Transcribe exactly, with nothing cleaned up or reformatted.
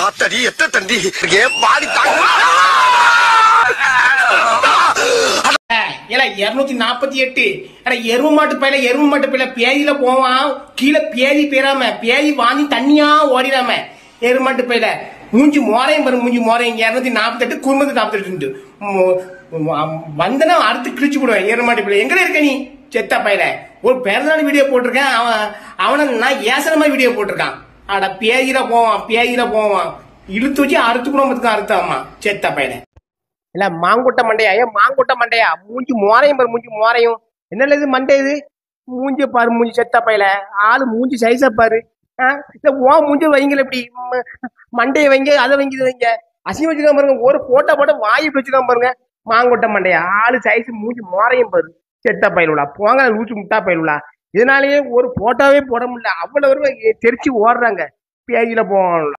ஆத்தடி எத்த தண்டி பாடி இருநூத்தி நாப்பத்தி எட்டு எருவு மாட்டு பயில எருவு மாட்டு பயில பேதியில போவான் கீழே பேதி பெறாம பேதி வாங்கி தண்ணியா ஓடிடாம எரு மாட்டு பயில மூஞ்சி மோரையும் பாரு மூஞ்சி மோரையும் இருநூத்தி நாப்பத்தி எட்டு குடும்பத்து நாப்பத்தி எட்டு வந்தனா அறுத்து கிழிச்சு போடுவேன் எரு மாட்டு பயில எங்க இருக்க நீ செத்த பயில ஒரு பிறந்தநாள் வீடியோ போட்டிருக்கேன் அவன் அவனை நான் ஏசனமா வீடியோ போட்டிருக்கான் அட பேதியில போவான் பேதியில போவான் இழுத்து வச்சு அறுத்து குடும்பத்துக்கு அறுத்தாமா செத்த பயில இல்ல மாங்கொட்டை மண்டையா ஏன் மாங்கொட்டை மண்டையா மூஞ்சி மோரையும் பாரு மூஞ்சி மோரையும் என்ன இது மண்டை இது மூஞ்சி பாரு மூஞ்சி செத்த பையில ஆளு மூஞ்சி சைஸா பாரு இல்ல ஓ மூஞ்சி வைங்கல இப்படி மண்டையை வைங்க அதை வைங்க இதை வைங்க அசிங்க வச்சுக்காம பாருங்க ஒரு போட்டோ போட்ட வாய் வச்சுக்காம பாருங்க மாங்கொட்டை மண்டையா ஆளு சைஸ் மூஞ்சி மோரையும் பாரு செத்த பயிலுலா போங்க லூச்சு முட்டா பயிலுலா இதனாலேயே ஒரு போட்டோவே போட முடியல அவ்வளவு தெரிச்சு ஓடுறாங்க பேஜில போவாங்க